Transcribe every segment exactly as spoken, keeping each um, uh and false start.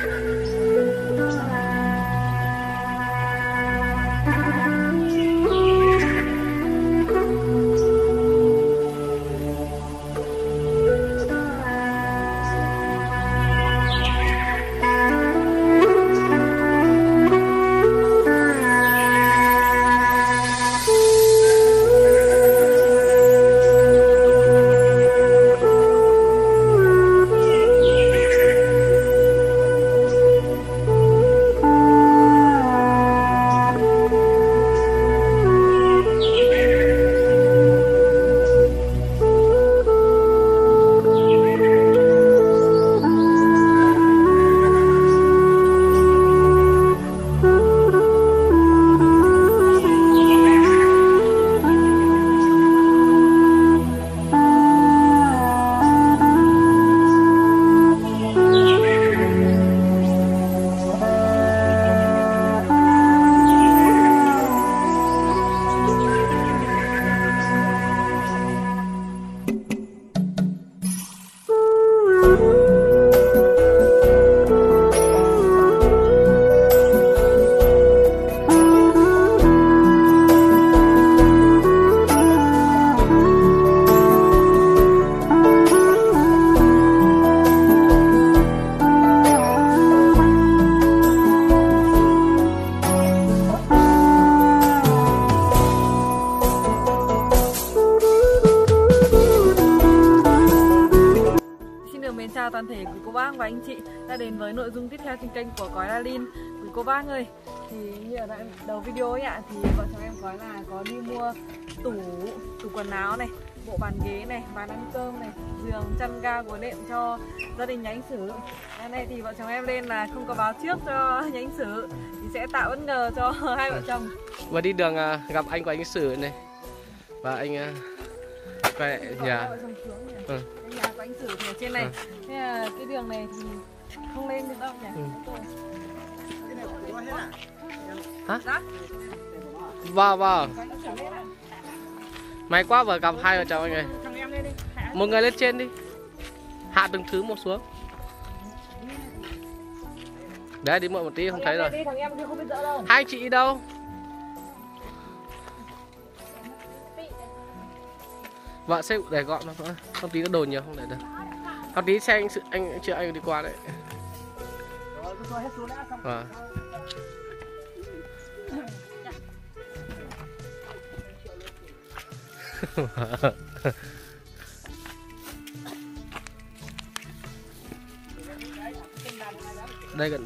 Chào toàn thể quý cô bác và anh chị đã đến với nội dung tiếp theo trên kênh của Cói Lalin. Quý cô bác ơi, thì như ở đầu video ấy ạ, thì vợ chồng em Cói là có đi mua tủ tủ quần áo này, bộ bàn ghế này, bàn ăn cơm này, giường, chăn ga, gối đệm cho gia đình nhà anh Sử. Cái này thì vợ chồng em lên là không có báo trước cho nhà anh Sử, thì sẽ tạo bất ngờ cho hai vợ chồng. Vừa đi đường gặp anh của anh Sử này và anh quay nhà. Ừ. Nhà của anh Sử thì ở trên này. Ừ. Thế là cái đường này thì không lên được đâu nhỉ? Ừ. Hả? Đó. Vâng vâng. May quá vừa gặp hai vợ chồng anh ơi. Một người lên trên đi. Hạ từng thứ một xuống. Đấy đi muộn một tí không thấy rồi. Hai anh chị đi đâu? Vợ sẽ để gọn nó thôi. Không tí nó đồ nhiều không để được. Không tí xe anh anh chưa anh đi qua đấy. À. Đây gần.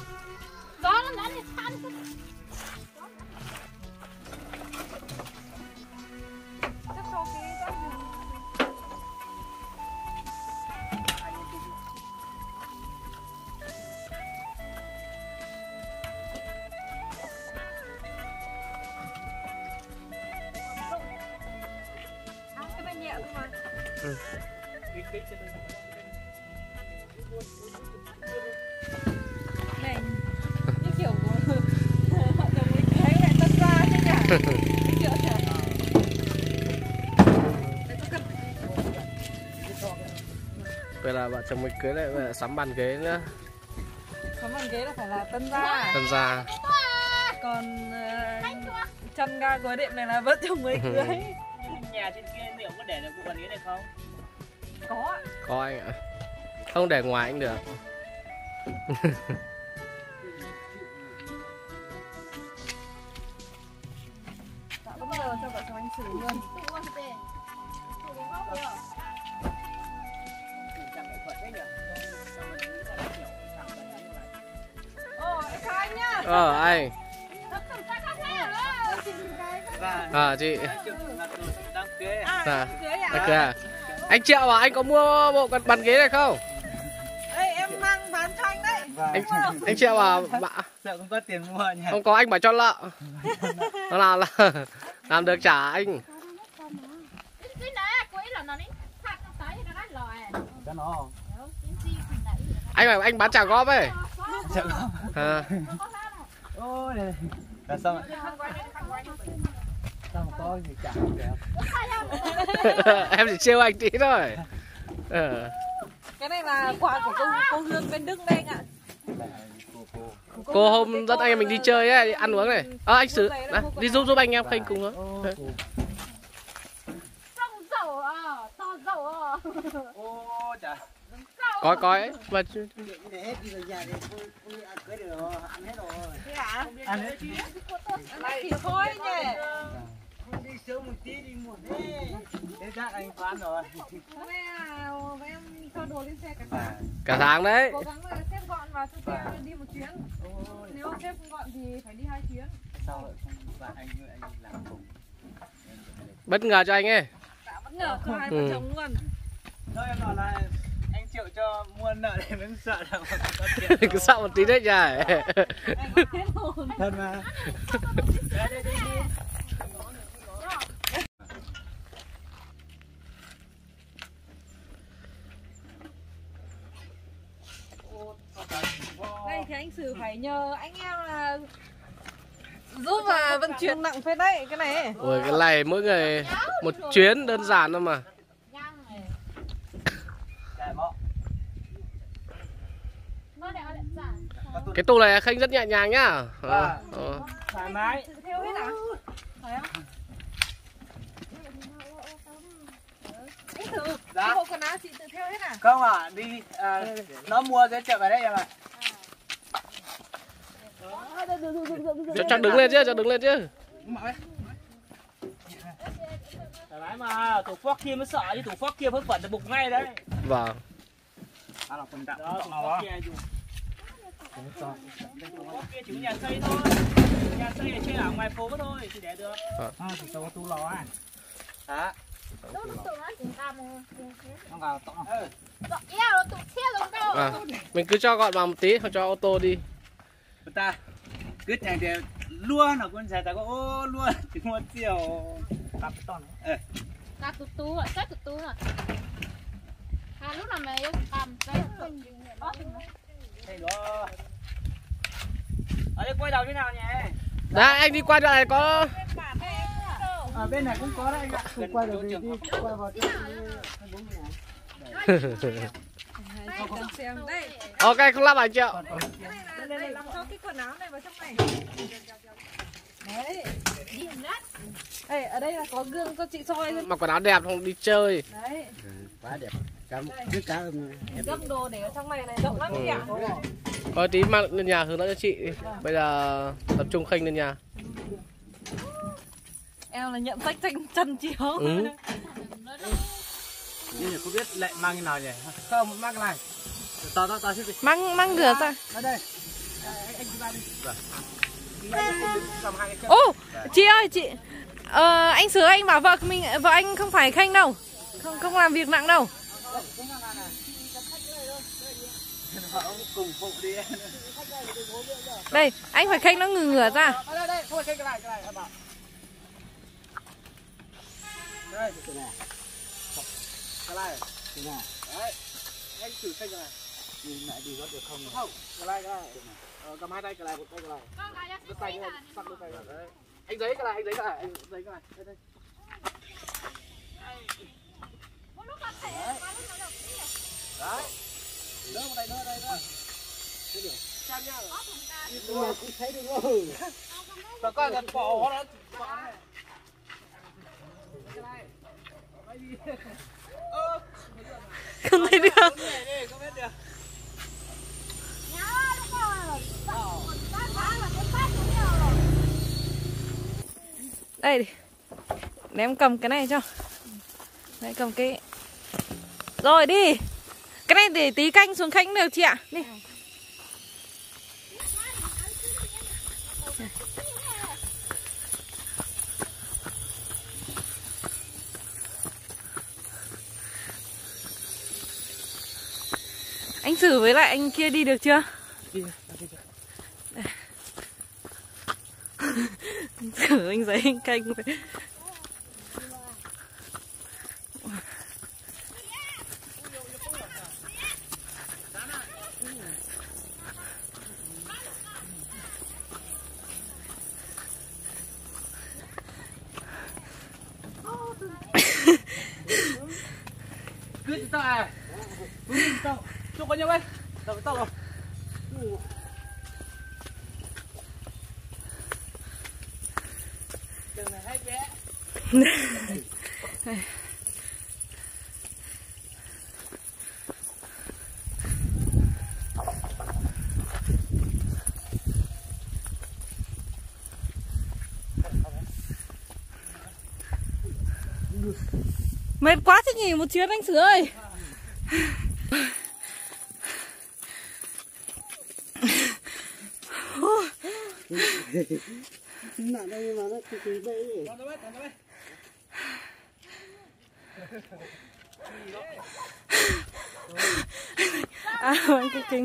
Ừ. Này, như kiểu của họ chồng mới cưới lại tân gia chứ nhỉ? Kiểu vậy là vợ chồng mới cưới lại về sắm bàn ghế nữa. Sắm bàn ghế là phải là tân gia. Tân gia. Còn uh, chăn ga gối đệm này là vợ chồng mới cưới. Nhà trên kia liệu có để được bộ bàn ghế này không? Có. Có anh ạ. Không để ngoài anh được. Tạo bất ngờ cho vợ chồng anh Sử luôn. Ồ, anh chào anh nhá. Ờ anh. À chị. À, à? Anh Triệu à, anh có mua bộ bàn ghế này không? Ê, em mang bán cho anh đấy. Anh, anh Triệu à, bà... Sợ không có tiền mua nhỉ? Không có anh bảo cho lợ. Nó nào là làm được trả anh. Anh bảo anh bán trả góp ấy. Trả góp. À. Ôi, là sao ạ? Sao có gì trả kìa. Em chỉ trêu anh tí thôi. Ờ. Cái này là quà của cô, cô Hương bên Đức đây anh ạ. Cô hôm dẫn anh em mình đi chơi ấy, đi ăn uống này. Ờ à, anh Sử, à, đi giúp giúp anh em khênh cùng nữa. Có có ấy mà Ăn hết. Này thôi nhỉ. Đi sớm một tí đi một đi. Thế chắc anh phán rồi. Hôm nay là với em cho đồ lên xe cả tháng. cả tháng đấy. Cố gắng là xếp gọn và cho xe đi một chuyến. Nếu mà xếp không gọn thì phải đi hai chuyến. Sao lại không bạn anh với anh làm cùng? Bất ngờ cho anh ấy. Đã bất ngờ cho hai vợ Ừ. chồng luôn. Thôi em bảo là anh chịu cho mua nợ để mới sợ là có tiền. Cứ sợ một tí đấy nhỉ. Anh hết hồn. Thân mà. Đây đây đây. Đây thì anh Sử phải nhờ anh em là giúp và vận chuyển nặng phết đấy cái này. Ôi cái này mỗi người một chuyến đơn giản thôi mà. Cái tủ này khênh rất nhẹ nhàng nhá. Ờ, ờ. Thoải mái. Tự theo hết à? Phải không? Anh Sử, Dạ. cái bộ quần áo chị tự theo hết à? Không à, đi à, nó mua cái chợ vào đây em ạ. Cho, cho đứng lên chứ, cho đứng lên chứ. Thoải mái mà, tủ phóc kia mới sợ chứ tủ phóc kia vớ vẩn là bục ngay đấy. Vâng. Đó là phần đậm đó, màu kia dùng. Tủ phóc kia chỉ nhà xây thôi. Nhà xây ở trên ở ngoài phố thôi thì để được. À, thì tao có tu lò à. Hả? Không vào tỏ. Ừ. À, mình cứ cho gọn vào một tí, không cho ô tô đi. Ta cứ chẳng để luôn ở con xe ta có ô luôn chỉ một chiều cặp ton ấy. Cặp tụt tú rồi, chết tụt tú rồi. Hà lúc nào mày cầm cái Đây đó. Ở đây quay đầu thế nào nhỉ? Đấy, anh đi qua đoạn này có. Ở bên này cũng có đấy anh ạ. Không quay được thì đi quay vào cái Xem đây. Ok, không lắp ảnh triệu. Đây là đây làm cho cái quần áo này vào trong này. Đấy. Đây, ở đây là có gương cho chị soi luôn. Mặc quần áo đẹp không đi chơi. Đấy. quá đẹp. Cảm biết cá Gấp đồ để ở trong này này rộng lắm chị ạ. Có tí mang lên nhà hướng dẫn cho chị. Bây giờ tập trung khênh lên nhà. Em là nhận sách tranh chân chiếu. Ừ. nhưng không biết lại mang cái nào nhỉ? Không, mang cái này. Tao tao tao đi. Mang mang rửa ra. Ở đây. Anh anh đi ba đi. Vâng. Ô, chị ơi chị. Ờ, anh Sử anh bảo vợ mình vợ anh không phải khênh đâu. Không không làm việc nặng đâu. Cùng phụ đi. Đây, anh phải khênh nó ngửa ngửa ra. Đây đây, thôi cái này cái này em bảo. Đây, cái này. Cái này. Cái này. Đấy. Anh thử xem cái này. Nhìn lại đi có được không? Không, cái này cái này. Ờ, cầm hai tay cái này, một tay cái này. Cái tay này, sắp cái tay này. Đấy. Anh giấy cái này, anh giấy cái này, anh giấy cái này. Đây đây. Đấy. Đấy. Đỡ một tay nữa đây nữa. Thấy được. Xem nhá. Nhưng mà cũng thấy được rồi. Tao coi là bỏ nó. Cái này. Cái gì? Ơ. Không thấy được. Không biết được. Đây, để em cầm cái này cho. Đấy, cầm cái. Rồi đi. Cái này để tí canh xuống khánh được chị ạ. Đi. Anh Sử với lại anh kia đi được chưa? Đi. Anh Sử anh giấy anh canh vậy. Cứ tao à. Cứ tao. Chụp bao nhiêu ấy? Tao tao rồi. đường này hết vé. Mệt quá chứ nhỉ, một chuyến anh Sử ơi. Nặng đây mà nó cứ cứ đây. À, anh cái kính.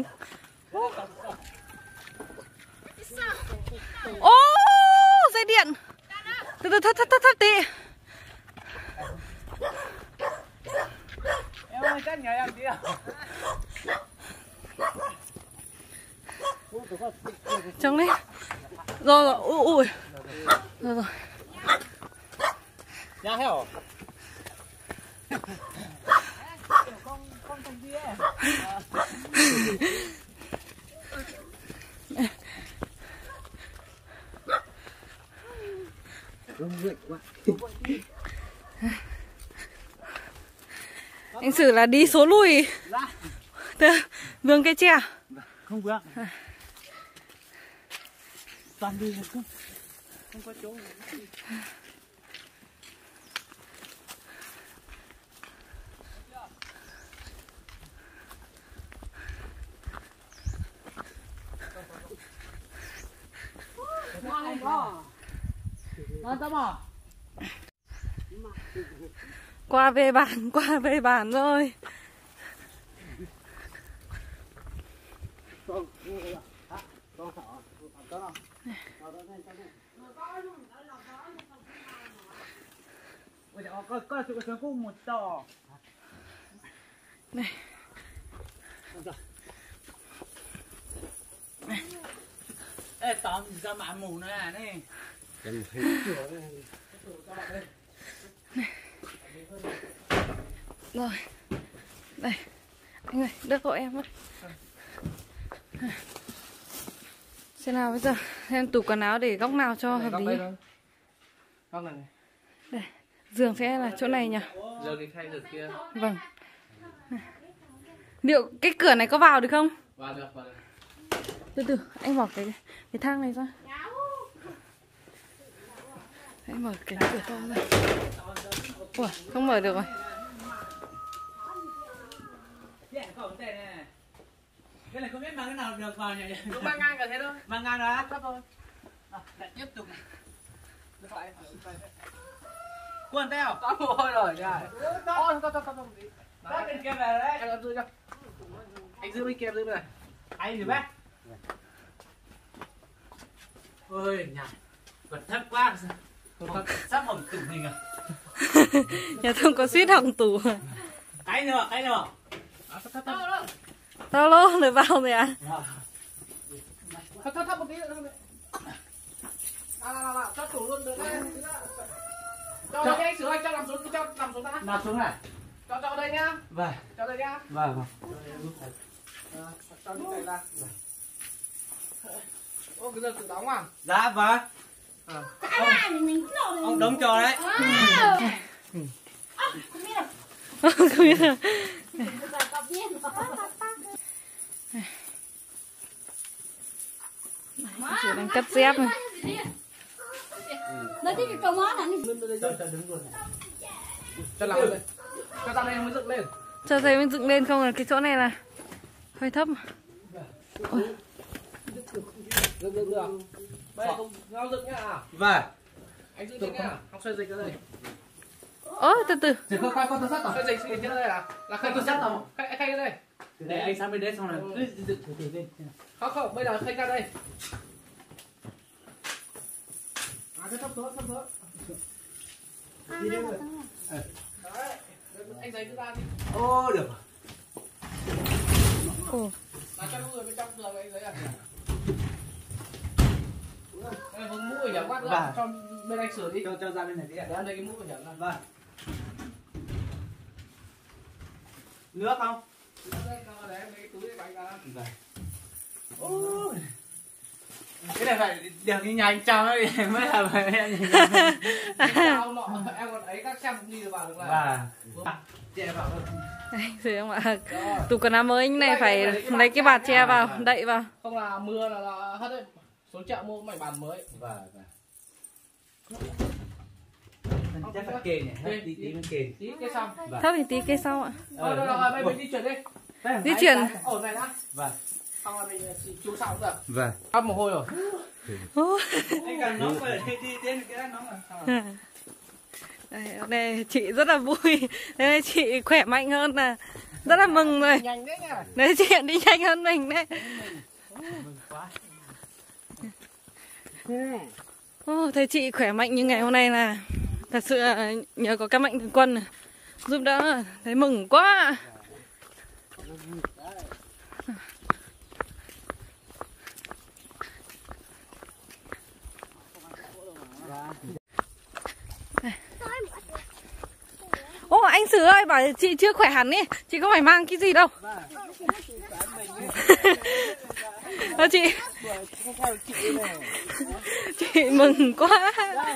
Ô, dây điện. Từ từ thấp thấp thấp thấp tí. Em ơi, chắc nhờ em tí à? Trông lên. Rồi rồi, ui ui. Rồi rồi. Ra heo. Anh Sử là đi số lùi. Vườn cây tre. Không vướng. Toàn đi không. Không có chỗ. Qua về bản, qua về bản rồi. Có có sự cái cung một tò. Này. Ê tóm ra mã mù nữa à này. Rồi. Đây. Anh ơi, đỡ hộ em với. Xem nào bây giờ, em tủ quần áo để góc nào cho hợp lý. Góc này. Đây. Giường sẽ là chỗ này nhỉ? Giường thì thay được kia. Vâng. Liệu cái cửa này có vào được không? Vào được, vào được. Từ từ, anh mở cái cái thang này ra. Anh mở cái cửa to ra. Ủa, không mở được rồi. Cái này không biết mang cái nào được vào nhỉ? Cứ mang ngang cả thế thôi. Mang ngang đó. Thấp thôi. Lại tiếp tục này. Được lại. Cuốn teo. Có mồ hôi rồi nha. Ôi, không, không, không, không. Đấy, bên kia về đấy. Em giữ cho. Anh giữ bên kia, em giữ bên này. Anh thì bác. Ôi, nhỉ. Vật thấp quá. Không, sắp hỏng tủ mình à. Nhà thông có suýt hỏng tủ. Cái nữa, cái nữa. Thấp, thấp, thấp. Tao lô, để vào rồi à? Thấp, thấp, thấp một tí nữa. À, nào, nào, cho tủ luôn được đấy. Cho đây anh Sử ơi, cho nằm xuống, cho nằm xuống đã. Nằm xuống này. Cho cho đây nhá. Vâng. Cho đây nhá. Vâng, vâng. Cho những cái ra. Ô, cái giờ tự đóng à? Dạ vâng. À. Ông, ông đóng cho đấy. Không biết à? Chị đang cắt dép này. Nó thích cái câu món này. Cho, cho đứng luôn này. Cho làm lên. Cho tao đây mới dựng lên. Cho thấy mình dựng lên không là cái chỗ này là hơi thấp. Ôi. Dựng dựng được. Bây giờ không nhau dựng nhá. Vâng. Anh giữ nhá. Không xoay dịch ở đây. Ơ, từ từ. Chỉ có khoai con tôi sắt rồi. Xoay dịch xoay dịch trên đây là là khay tôi sắt rồi. Khay khay ở đây. Để anh sang bên đấy xong rồi cứ dựng thử thử lên. Không không, bây giờ khay ra đây. À cái thấp xuống, thấp xuống. Đi đi. Đấy. Anh giấy cứ ra đi. Ô được. Ồ. Là cho người bên trong giường anh giấy à? Đây hướng mũ bảo hiểm quát nữa. Vâng. Cho bên anh sửa đi. Cho cho ra bên này đi ạ. Để em lấy cái mũ bảo hiểm ra. Vâng. Nước không? Để em lấy cái túi để bánh ra. Vâng. Ôi. Cái này phải được như nhà anh Trong ấy mới là phải Sao nọ em còn ấy các xem đi được vào được là. Và chị vào thôi. Đây, rồi ông ạ. Tủ quần áo mới anh này phải lấy cái bạt che vào, đậy vào. Không là mưa là, là hết đấy. Xuống chợ mua mảnh bàn mới. Và chắc phải kề nhỉ, hết tí tí mới kề. Tí cái xong. Thấp thì tí cái sau ạ. Ờ rồi rồi, bây mình di chuyển đi. Di chuyển. Ổn này đã. Vâng. Xong là mình chú xong cũng được. Vâng. Áp mồ hôi rồi. Anh cần nóng rồi, đi tiến cái nóng rồi. Đây, đây chị rất là vui. Đây chị khỏe mạnh hơn là rất là mừng rồi. Nhanh đấy nhá. Đấy chị đi nhanh hơn mình đấy. Mừng quá. Ô, thấy chị khỏe mạnh như ngày hôm nay là thật sự là nhờ có các mạnh thường quân giúp đỡ, thấy mừng quá. Ô anh Sử ơi, bảo chị chưa khỏe hẳn ý, chị không phải mang cái gì đâu. Ờ, chị chị mừng quá.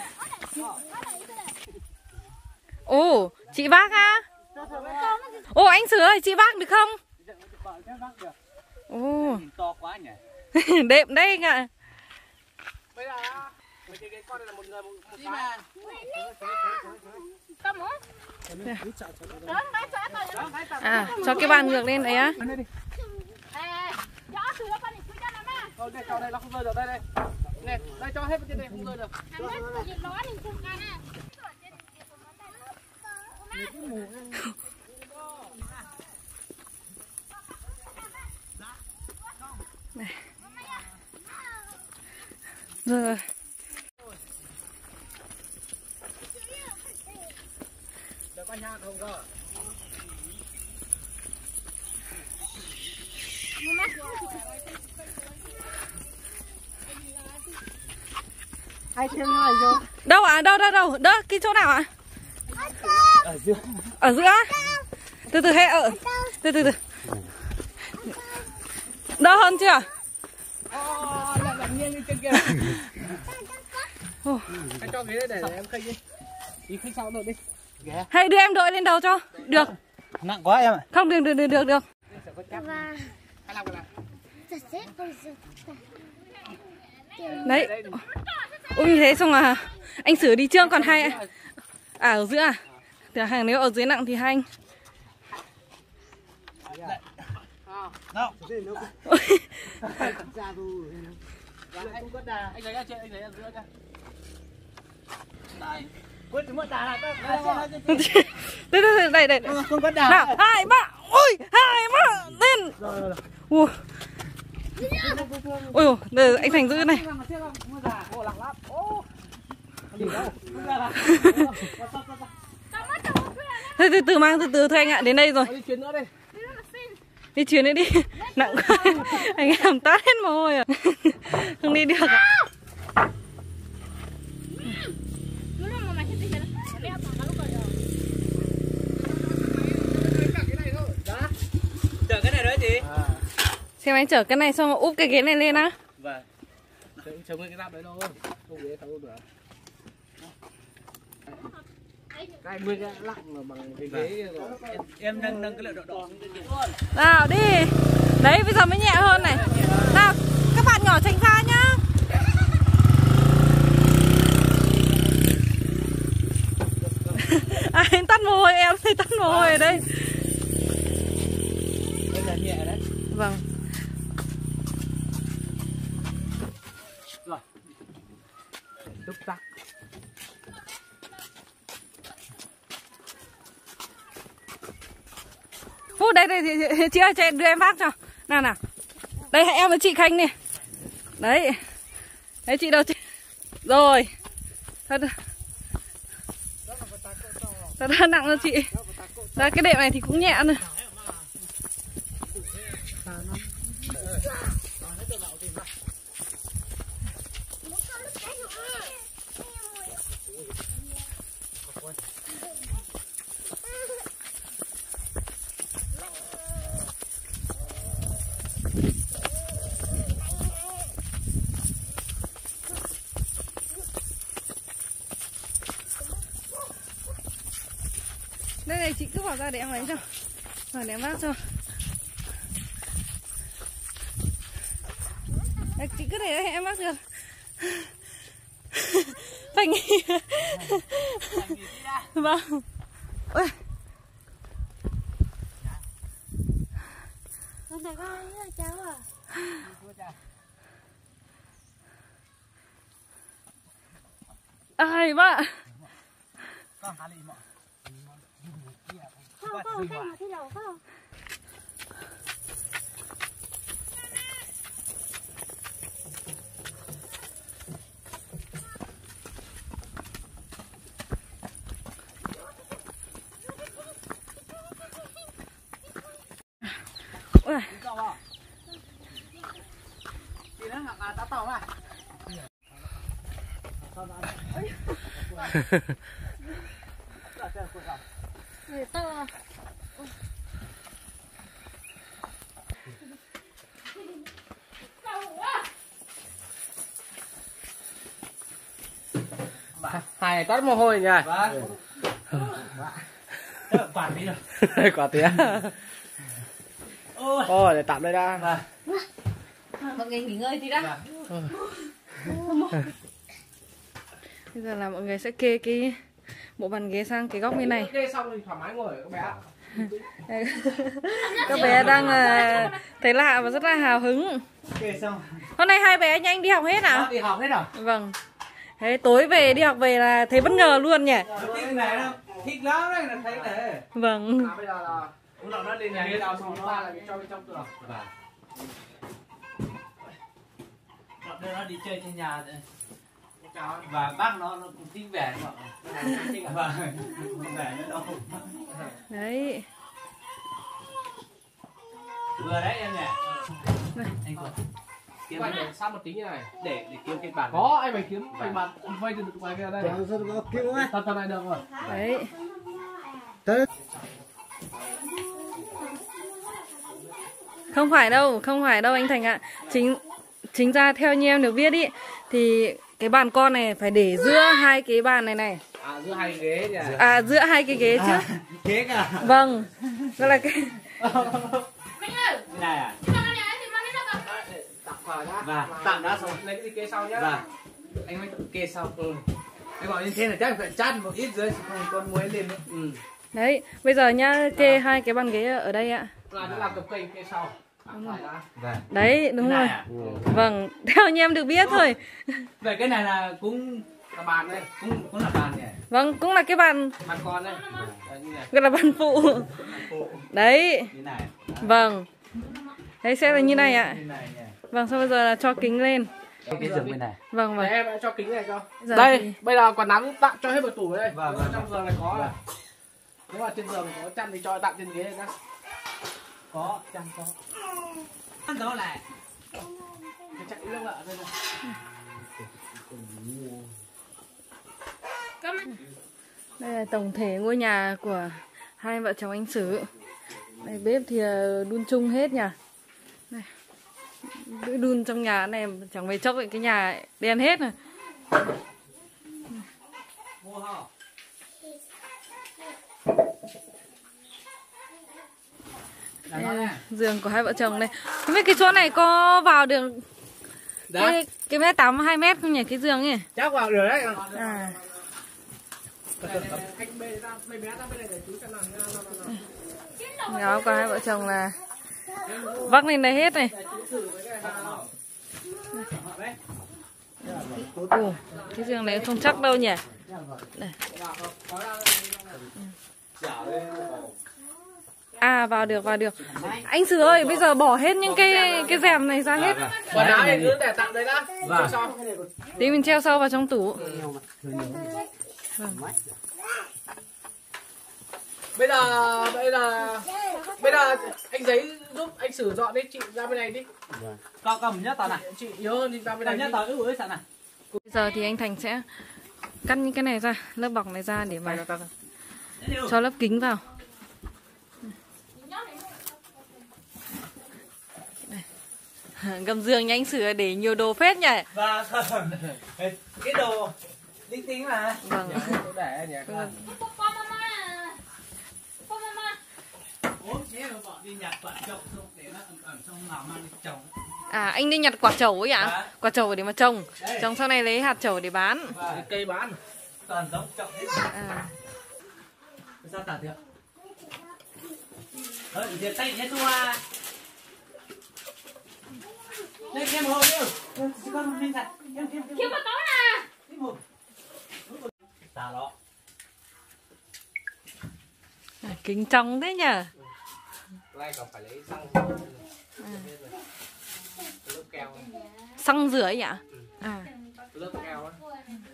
Ồ, chị vác á? Ồ anh Sử ơi, chị vác được không? Ồ, To quá nhỉ. đệm đấy anh ạ. Bây giờ cái cái con này là một người một, một cái. Mà. À, cho cái bàn ngược lên đấy á. Thôi đây cho đây nó không rơi được đây đây. Nè, đây cho hết trên đây không rơi được. Này. Rồi. Được có nhang không cơ? Hai thêm này vô. Đâu ạ? À? Đâu đâu đâu? Đó, cái chỗ nào ạ? À? Ở giữa. Ở giữa? Từ từ hệ ở. Từ từ từ. Đỡ hơn chưa? Ồ, làm làm nghiêng như trên kia. Anh cho ghế đây để, để em khênh đi. Đi khênh sau được đi. Ghế. Hay đưa em đội lên đầu cho. Được. Nặng quá em ạ. Không, được được được được được. Hay làm cái này. Đấy. Ui như thế xong à. Anh Sử đi trước còn hai. À ở giữa à? Thì hàng nếu ở dưới nặng thì hai anh. Đâu. Anh có đà, anh lấy ra trên, anh lấy ra giữa ra. Đây. Quên chúng mất đà là Đây đây đây đây. không có đà. Nào, hai ba. Ui, hai ba lên. Ui. Ôi dồi, anh Thành giữ này. Thôi từ từ mang từ từ thôi anh ạ, đến đây rồi. Đi chuyến nữa đi. Đi chuyến nữa đi. Nặng quá. Anh em tát hết mồ hôi à. Không đi được ạ. Chở cái này đấy chị. Xem anh chở cái này xong rồi úp cái ghế này lên á. Vâng. Chống cái giáp đấy thôi. Không ghế thấu được. Cái nguyên cái lặng mà bằng cái ghế rồi. Em, em nâng nâng cái lượng độ độ. Nào đi. Đấy bây giờ mới nhẹ hơn này. Nào các bạn nhỏ tránh ra nhá. Ai tắt mồ hôi, em thì tắt mồ hôi ở đây. Đây là nhẹ đấy. Vâng. Rồi. Túc tắc. Ú đây đây chị, chị ơi, chị đưa em vác cho. Nào nào. Đây em với chị Khanh nè. Đấy. Đấy chị đâu chị. Rồi. Thật. Thật là nặng rồi chị. Ra cái đệm này thì cũng nhẹ nữa. này chị cứ bỏ ra để em lấy cho. Rồi để em vác cho. Đấy, chị cứ để đấy em vác được. Phải nghỉ. Vâng. Ôi. Con này con như là cháu à? Ai bác. Con hả lì mọ. Không, không, không, thi đầu không. Ôi. Chị nó ngạc là tá tàu à? Người to. Hai toát mồ hôi nhỉ. Vâng. Quản đi rồi. Quả tía. Ôi. Ôi, để tạm đây đã. Vâng. Mọi người nghỉ ngơi tí đã. Bây giờ là mọi người sẽ kê cái bộ bàn ghế sang cái góc bên này. Kê xong thì thoải mái ngồi các bé. Các bé đang uh, thấy lạ và rất là hào hứng. Kê xong. Hôm nay hai bé nhanh đi học hết à? Đi học hết rồi. Vâng. Thế tối về đi học về là thấy bất ngờ luôn nhỉ? Thích này đâu. Thích lắm đấy là thấy này. Vâng. À, bây giờ là lúc nào nó lên nhà đi đào xong nó ra là cho bên trong tường. Vâng. Đưa nó đi chơi trên nhà rồi. Và bác nó nó cũng thích vẻ nữa. Vâng. Vẻ nữa đâu. Đấy. Vừa đấy em nhỉ. Anh có Kiếm để sát một tí như này để để kiếm cái bản. có anh phải kiếm cái mặt vây từ ngoài kia đây Kiếm không? tầm tầm này được rồi. Đấy. Không phải đâu, không phải đâu anh Thành ạ. Chính chính ra theo như em được biết ý thì cái bàn con này phải để giữa hai cái bàn này này. À giữa hai ghế nhỉ. À giữa hai cái ghế chứ. À, ghế cả. Vâng. Đó là cái Minh ơi, Cái này à? cái con này thì con đi đâu rồi? Tạm vào nhá. Và tạm đã xong. Lấy cái gì kê sau nhá. Và anh mới kê xong. Ừ. Anh gọi như thế là chắc phải chát một ít dưới không con muối lên nữa. Ừ. đấy, bây giờ nhá kê hai cái bàn ghế ở đây ạ. Là nó làm cặp kênh kê sau. Đúng rồi. Vâng. Đấy, đúng Cái rồi. này à? Vâng, theo như em được biết thôi. Vậy cái này là cũng Là bàn đây. cũng cũng là bàn nhỉ? Vâng, cũng là cái bàn Bàn con đây. Đấy, như này. gọi là bàn phụ. Đấy. Như này. Vâng. Đấy sẽ là như này ạ. Như này nhỉ? Vâng, xong bây giờ là cho kính lên. Cái giường bên này. Vâng Để vâng. em cho kính này cho. Giờ Đây, thì- bây giờ còn nắm tặng cho hết vào tủ đây. Vâng, vâng, Trong giường này có này. Nếu mà trên giường có chăn thì cho tặng trên ghế này nhá. Có, chăn có. Ăn đó lại. Cái chạy nước ạ đây này. Đây là tổng thể ngôi nhà của hai vợ chồng anh Sử. Đây, bếp thì đun chung hết nhỉ. Đây. Bữa đun trong nhà này chẳng mấy chốc thì cái nhà đen hết rồi. Mua hả? Đây là giường của hai vợ chồng đây. Không biết cái chỗ này có vào được cái, cái mét tám hai mét không nhỉ, cái giường ấy? Chắc vào được đấy. À. Anh bê ra, bê bé ra bên này để chú cho làm nha. Đó, của hai vợ chồng là vác lên đây hết này. Ồ, cái giường này không chắc đâu nhỉ. Đây. À vào được, vào được. Anh Sử ơi, bây giờ bỏ hết những cái cái rèm này ra hết. Quần áo này cứ để tặng đấy đã. Vâng. Cho Tí mình treo sâu vào trong tủ. Bây giờ bây giờ bây giờ anh giấy giúp anh Sử dọn đi, chị ra bên này đi. Có cầm nhất tao này. Chị nhớ hơn thì ra bên này Cầm nhất đi. tao ưu ơi sao này. Bây giờ thì anh Thành sẽ cắt những cái này ra, lớp bọc này ra để mà cho lớp kính vào. Đây. Gầm giường nha anh Sử để nhiều đồ phết nhỉ. Và cái đồ linh tinh mà. Vâng. Để nhỉ. À anh đi nhặt quả trầu ấy ạ? À? Quả trầu để mà trồng. Trồng sau này lấy hạt trầu để bán. Và cây bán toàn giống trồng hết. À. Sao tạt được? Ờ, diệt tay nhé tua. Đây em hồ điêu. Chị con lên sạch. Em em. Kêu vào tối nè. Tà đó. À, kính trong thế nhờ. Lai còn phải lấy xăng. À. Lớp keo. Xăng rửa ấy ạ? À. Lớp keo á.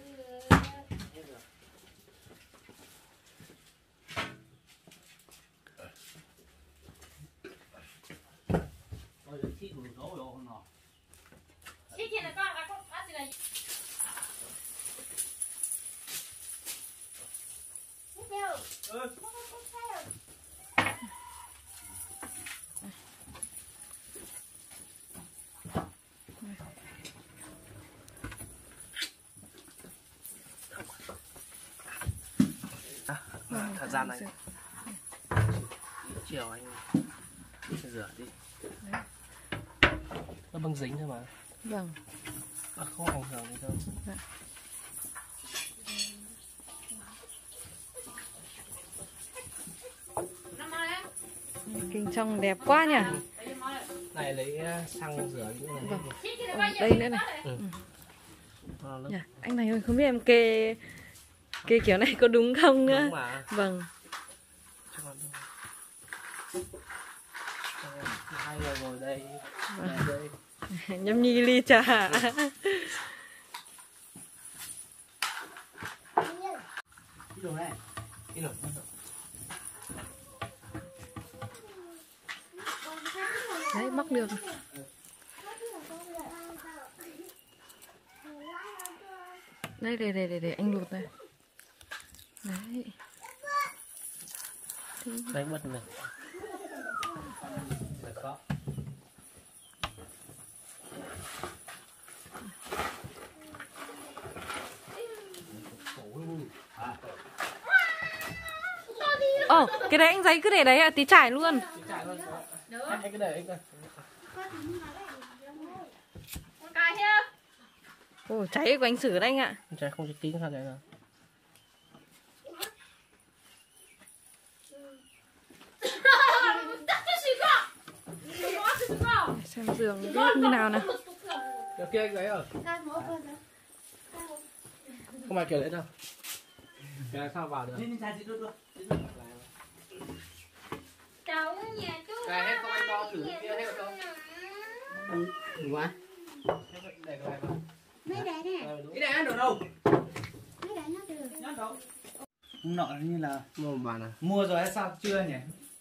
À, thời gian này chiều anh rửa đi. Nó băng dính thôi mà. Vâng. Nó không ảnh hưởng gì đâu. Dạ. Kính trong đẹp quá nhỉ. Này lấy xăng rửa những này. Vâng. Ờ, đây nữa này. Ừ. Ừ. Dạ. Anh này ơi, không biết em kê kê kiểu này có đúng không nữa. Đúng mà. Vâng. Hai người ngồi đây. Vâng. đây. Nhâm nhi ly trà. Cái đồ này. Cái đồ này. Đấy, móc được. Đây, đây, đây, đây, đây, anh lụt này. Đấy. Đánh bật này. Được khó. Ồ, oh, cái đấy anh giấy cứ để đấy à, tí trải luôn. Anh cứ để anh coi. Cài theo. Ồ, cháy của anh Sử đấy anh ạ. Trái không cho kín sao đấy nào. Xem giường biết như nào nào. Được kia anh giấy rồi. Không ai kiểu đấy đâu. Cái này sao vào được? Cháu nhà chú. Cái hết không anh đo thử kia hết không? Đúng quá. Để cái này vào. Mấy đại nè. Cái này ăn được đâu? Mấy đại nó được. Nhát đâu? Nọ như là Mua một bàn à? mua rồi hay sao chưa nhỉ?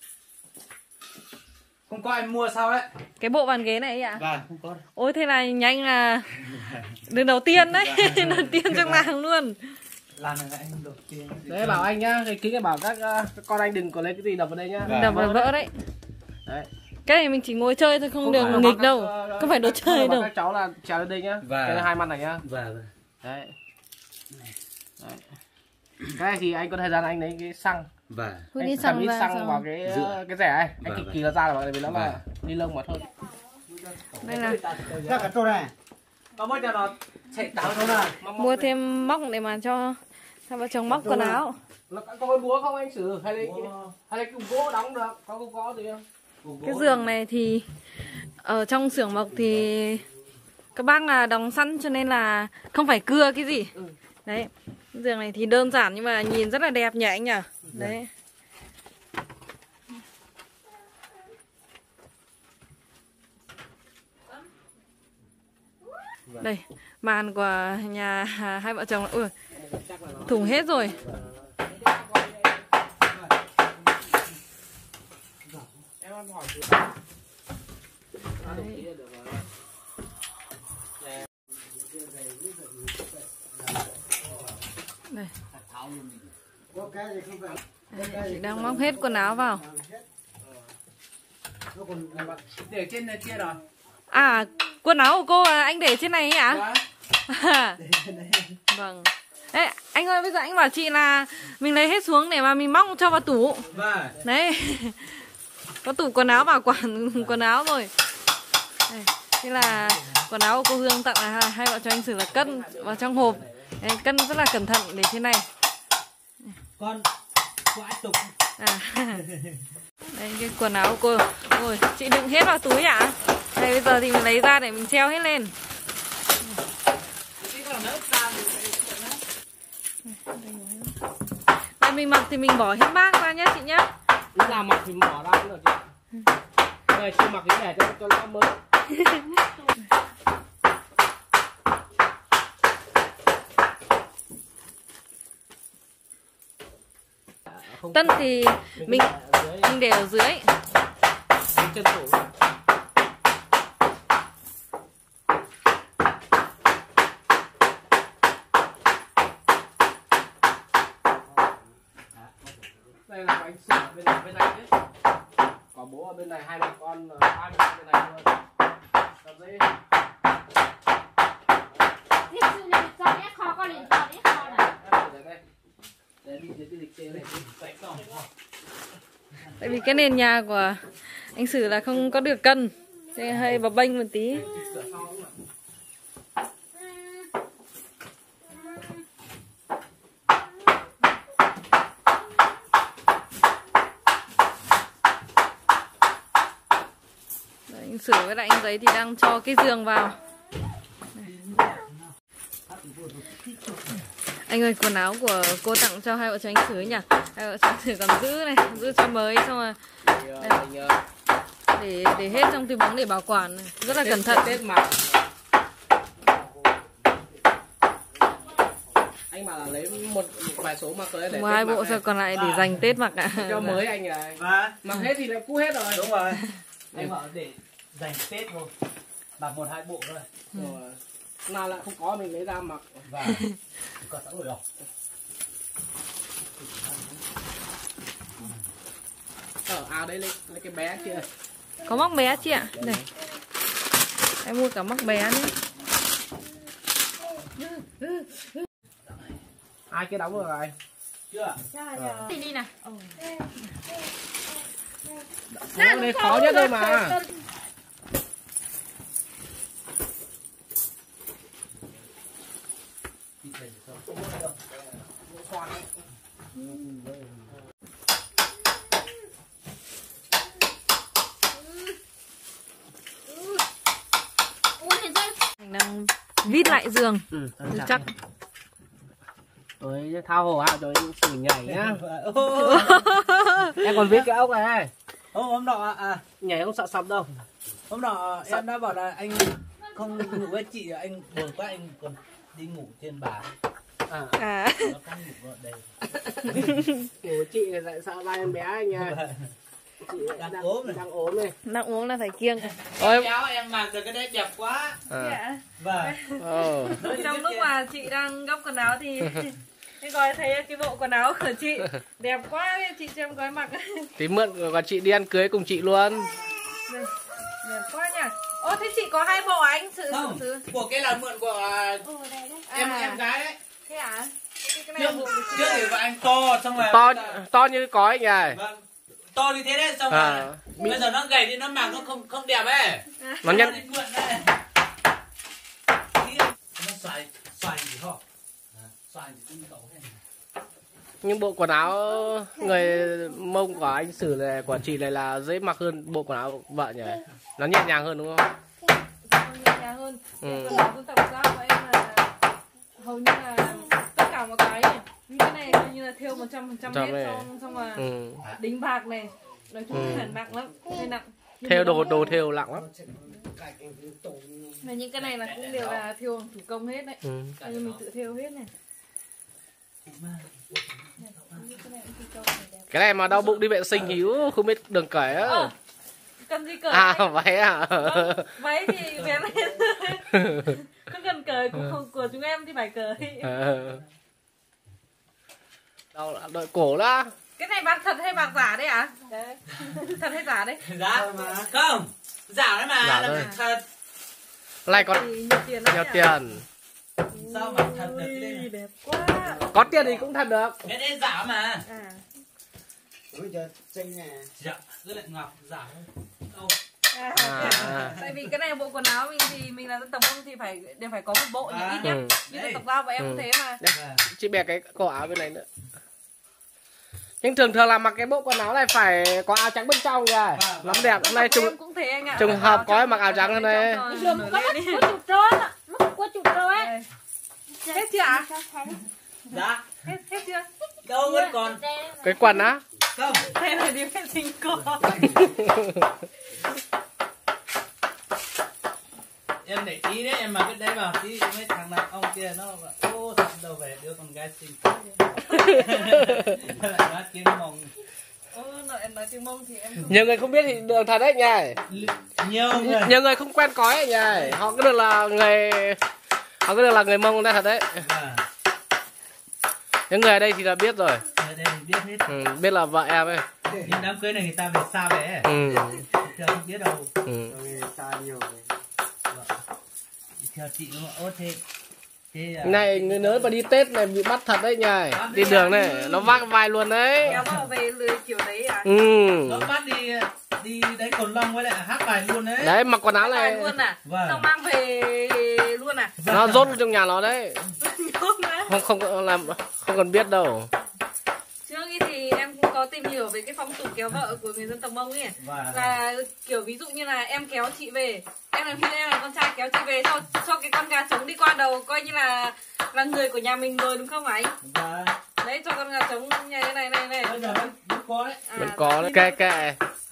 Không có anh mua sao đấy? Cái bộ bàn ghế này ấy ạ? Vâng, không có. Ôi thế là nhanh là lần đầu tiên đấy, lần đầu tiên trong làng luôn. Làm này là anh đầu tiên. Đấy bảo anh nhá, cái kính này bảo các, các con anh đừng có lấy cái gì đập vào đây nhá. Vâng. Đập vào vỡ đấy. Đấy. Cái này mình chỉ ngồi chơi thôi, không, Không được phải nghịch các- đâu. uh, Không phải đồ chơi không phải đâu. các cháu là trèo lên đây nhá. Vâng. Cái này hai mặt này nhá. Vâng. Đấy. Đấy. Cái này thì anh có thời gian anh lấy cái xăng. Vâng. Thôi Anh đi thẩm xăng đi ra xăng xong. vào cái Rửa. cái rẻ ấy. Anh Vâng, kỳ vâng. kỳ nó ra là bởi vì nó là Vâng. ni lông mà thôi. Đây là Ra cả chỗ này. Nó mới cho nó chạy đảo thôi nào. mua thêm móc để mà cho hai vợ chồng móc quần áo. Nó có cái búa không anh Sử? Hay lấy hay lấy cái gỗ đóng được? Có có có gì không? Cái giường này thì ở trong xưởng mộc thì các bác là đóng sẵn cho nên là không phải cưa cái gì. Ừ. Đấy. Cái giường này thì đơn giản nhưng mà nhìn rất là đẹp nhỉ anh nhỉ? Đấy. Đây, màn của nhà hai vợ chồng. Ui, thủng hết rồi. Em ăn hỏi thử. Đấy. Đây. Đây, chị đang móc hết quần áo vào. Để trên này kia rồi. À, quần áo của cô à, anh để trên này ấy ạ? À? Vâng. Đấy, anh ơi bây giờ anh bảo chị là mình lấy hết xuống để mà mình móc cho vào tủ. Vâng. Đấy. có tủ quần áo bảo quản quần áo rồi. Đây, thế là quần áo của cô Hương tặng là hai vợ chồng anh Sử là cân vào trong hộp. Đây, cân rất là cẩn thận để thế này. Con quãi tục. À. Đây cái quần áo của cô. Ôi, chị đựng hết vào túi ạ? À? Đây bây giờ thì mình lấy ra để mình treo hết lên. Đây mình mặc thì mình bỏ hết bác ra nhé chị nhé. Lúc nào mặc thì bỏ ra cũng được chị. Đây chưa mặc cái để cho cho nó mới. Tân thì mình mình để ở dưới. Chân tủ. Đây là anh Sử bên này bên này đấy. Còn bố ở bên này, hai mẹ con hai mẹ bên này luôn. Sao dễ. Thế sư này cho đĩa kho con liền cho đĩa kho này. Để đi để đi để Tại vì cái nền nhà của anh Sử là không có được cân, thế hơi bập bênh một tí. Đấy, anh Sử với lại anh Giấy thì đang cho cái giường vào. Anh ơi, quần áo của cô tặng cho hai vợ chồng anh Sử nhỉ? Hai vợ chồng anh Sử còn giữ này, giữ cho mới xong rồi đây. để để hết trong túi bóng để bảo quản này. Rất là cẩn thận. Tết mà anh bảo là lấy một, một vài số mặc tới để hai bộ rồi còn lại để dành Tết mặc ạ. cho mới anh này. Và Mặc hết thì lại cũ hết rồi. đúng rồi. Anh bảo để dành Tết thôi. Mặc một hai bộ thôi. Rồi. Nào lại không có mình lấy ra mặc. Và có sẵn rồi đâu. Ở à đây lấy, lấy cái bé kia. Có móc bé chị ạ? Này. Em mua cả móc bé nữa. Ai kia đóng rồi rồi. Chưa? Đi đi nào. Cái này khó nhất thôi mà. Anh đang vít lại giường. Ừ, chắc. Tôi thao hồ hạo cho anh Sử nhảy nhá. Em còn biết cái ốc này. Hôm, hôm nọ à, Nhảy không sợ sập đâu. hôm nọ em đã bảo là anh không ngủ với chị, anh buồn quá anh còn đi ngủ trên bà. À. À. Nó không ngủ ở đây. Của chị này lại sợ ba em bé anh nha. Chị Đang đang ốm này. đang ốm này. Đang uống là phải kiêng. Em kéo em mặc được cái đấy đẹp quá. À. Và Oh. Trong lúc mà chị đang gấp quần áo thì em coi thấy cái bộ quần áo của chị đẹp quá, chị cho em gói mặc. Tí mượn còn chị đi ăn cưới cùng chị luôn. Đẹp quá nhỉ. Ô thế chị có hai bộ à anh? Sự không, sự của cái là mượn của Ừ, đây đấy. em À. em gái đấy. Thế à? Thế cái này Trước, là bộ của chị trước à? thì của anh to xong rồi To to như có anh này. vâng, to như thế đấy xong À. rồi bây giờ nó gầy thì nó mặc nó không không đẹp ấy. Nó nhân đi mượn đây. Nó xoài xoài gì không? Xoài gì cũng cậu thế. nhưng bộ quần áo người Mông của anh Sử này của chị này là dễ mặc hơn bộ quần áo vợ nhỉ? Nó nhẹ nhàng hơn đúng không? Không nhẹ nhàng hơn. Ừ. Quần áo cũng tầm giá của em là hầu như là tất cả một cái này. Như cái này coi như là thêu một trăm phần trăm Trăm hết này. xong xong mà Ừ. đính bạc này. Nói chung Ừ. là nặng lắm, hơi nặng. Nhưng Thêu mà đồ nó- đồ thêu nặng lắm. Mà những cái này là cũng đều là thêu thủ công hết đấy. Ừ. Coi như mình tự thêu hết này. Cái này mà đau bụng đi vệ sinh thì ú, không biết đường cởi á. Ờ, cần gì cởi À anh? vậy à? Vâng, váy thì vén lên. Không cần cởi cũng không của chúng em thì phải cởi. Ờ. Đâu là đợi cổ đó. Cái này bạc thật hay bạc giả đấy ạ? À? Thật hay giả đấy? Dạ không, giả đấy mà Giả là thôi. thật. Này còn Thì nhiều tiền lắm nhiều nhỉ? Sao tiền. mà thật được cái đây Ui, này? đẹp quá. Có tiền thì cũng thật được. Cái đấy giả mà. À, Bây giờ tranh nè. Dạ, cứ lại ngọc giả đâu. À, À. tại vì cái này bộ quần áo mình thì mình là dân tộc Mông thì phải đều phải có một bộ À. ít nhất. Ừ. Như dân tộc Dao và em Ừ. cũng thế mà. Vâng. Chị bè cái cổ áo bên này nữa. Nhưng thường thường là mặc cái bộ quần áo này phải có áo trắng bên trong kìa. Vâng. Lắm đẹp. Hôm nay Em trùng cũng thế anh ạ. trùng Mặc hợp áo có trong- mặc áo trắng trong này. cho Bây giờ nổi có lên mất đi. có chụp trơn ạ. Mất có chụp trơn ấy. Đây. Hết chưa ạ? Dạ. Hết, hết chưa? Đâu vẫn còn. Cái quần á. Không. Thế là đi vệ sinh cô. Em để ý đấy, em mặc cái đấy vào tí mấy thằng đàn ông kia nó bảo ô thật đâu về đứa con gái xinh. Lại nói tiếng Mông. Ồ, nói, em nói tiếng Mông thì em không. Nhiều người không biết thì đường thật đấy nhỉ. Nhiều người. Nhiều người không quen cói ấy nhỉ. Họ cứ được là người họ cứ được là người Mông đây thật đấy. Vâng. Những người ở đây thì là biết rồi. Ở đây mình biết hết. Ừ, biết là vợ em ấy. Nhưng đám cưới này người ta về xa về. Ừ. Theo không biết đâu. Ừ. Rồi xa nhiều rồi. Theo chị đúng không? Ô thế. Thế à, Này người lớn mà đi Tết này bị bắt thật đấy nhỉ. Đi đường này nó vác vai luôn đấy. Kéo vào về lười kiểu đấy à? Ừ. nó bắt đi đi đánh cồn lông với lại hát bài luôn đấy. Đấy mặc quần áo Bài này luôn à? Vâng. Xong mang về luôn à? nó rốt trong nhà nó đấy. Không á. Không không có làm không cần biết đâu. Trước ấy thì em cũng có tìm hiểu về cái phong tục kéo vợ của người dân tộc Mông ấy. Vâng. Là kiểu ví dụ như là em kéo chị về, em làm khi em là con trai kéo chị về cho cho cái con gà trống đi qua đầu coi như là là người của nhà mình rồi đúng không anh? Vâng. Đấy cho con gà trống như thế này này này. Bây giờ vẫn vẫn có đấy. À, Vẫn có đấy. Kệ kệ.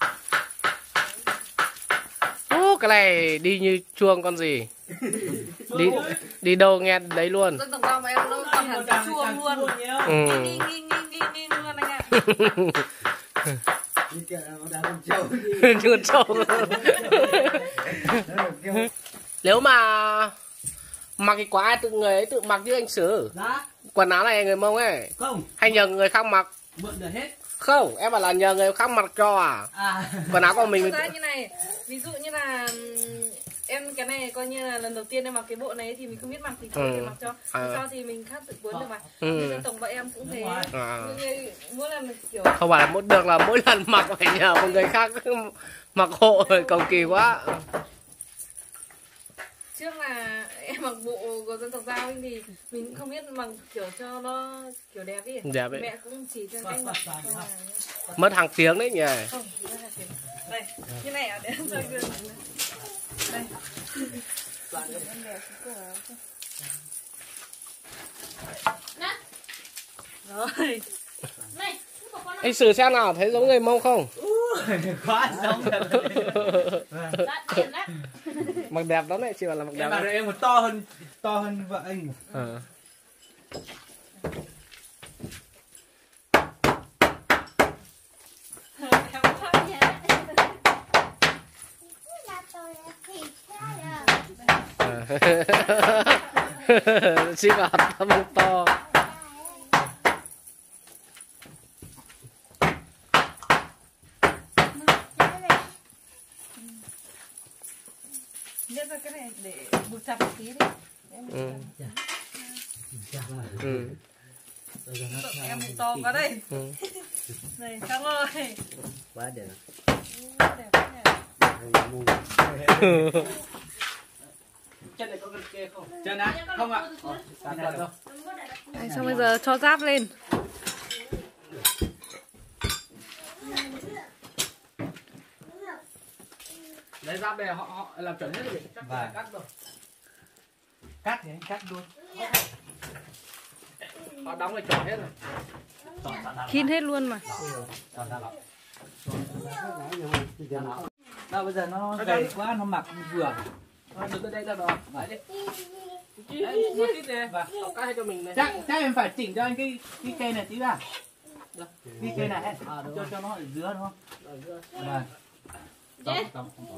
Ô cái này đi như chuông con gì. Đi đi đâu nghe đấy luôn. dân tộc Dao mà em nó còn hẳn cả chuông luôn. Ừ. Nghi nghi nghi nghi nghi luôn anh ạ. Như kiểu là nó đá con trâu đi. Như con trâu. Nó được kêu. Nếu mà mặc thì có ai tự người ấy tự mặc chứ anh Sử. Dạ. Quần áo này người Mông ấy. Không. Hay nhờ người khác mặc. Mượn được hết. Không, em bảo là nhờ người khác mặc cho à. À. Quần áo của mình Thực ra như này, ví dụ như là ừm, em cái này coi như là lần đầu tiên em mặc cái bộ này thì mình không biết mặc thì thôi Ừ. thì mặc cho. À. Cho thì mình khác tự cuốn được mà. Ừ. Như dân tộc bọn em cũng thế. À. Như, như, mỗi lần kiểu Không phải là mỗi được là mỗi lần mặc phải nhờ một người khác mặc hộ rồi cầu kỳ quá. trước là em mặc bộ của dân tộc Dao ấy thì mình cũng không biết mặc kiểu cho nó kiểu đẹp ý. Đẹp ấy. Mẹ cũng chỉ cho anh mặc. Xong là- Mất hàng tiếng đấy nhỉ. Không, chỉ là kiểu- đây, như này à, để em rơi gương. Đây. Em đẹp cái cổ áo không? Nè, Rồi. này, không có con nào. Anh Sử xem nào thấy giống người Mông không? Quá giống thật. Dạ, điểm đấy. Mặc đẹp lắm đấy, chị bảo là mặc đẹp Em bảo lắm. em còn to hơn to hơn vợ anh. Ờ. Em quá. Là tôi là thịt đó rồi. Ờ. Chị bảo tao bằng to. Nhét ra cái này để buộc chặt một tí đi. Em Ừ. Ừ. em bị to quá đây. Ừ. Này, xong rồi. Quá đẹp. Đẹp quá nhỉ. Chân này có cần kê không? Chân á? Không ạ. Tạm được đâu. Đấy, xong bây giờ cho giáp lên. Lấy giáp đây họ họ làm chuẩn hết rồi. Chắc Vâng. phải cắt rồi. Cắt thì anh cắt luôn. Họ đóng lại chuẩn hết rồi. Kín hết luôn mà. Còn ra lọ. Đâu bây giờ nó gầy quá nó mặc vừa. Thôi đứng ở đây ra rồi. Lại đi. Đấy, một ít này. Và cắtให้cho mình này. Chắc chắc em phải chỉnh cho anh cái cái cây này tí vào. Cái cây này ấy. cho cho nó ở dưới đúng không? Ở giữa. Vâng. Dễ.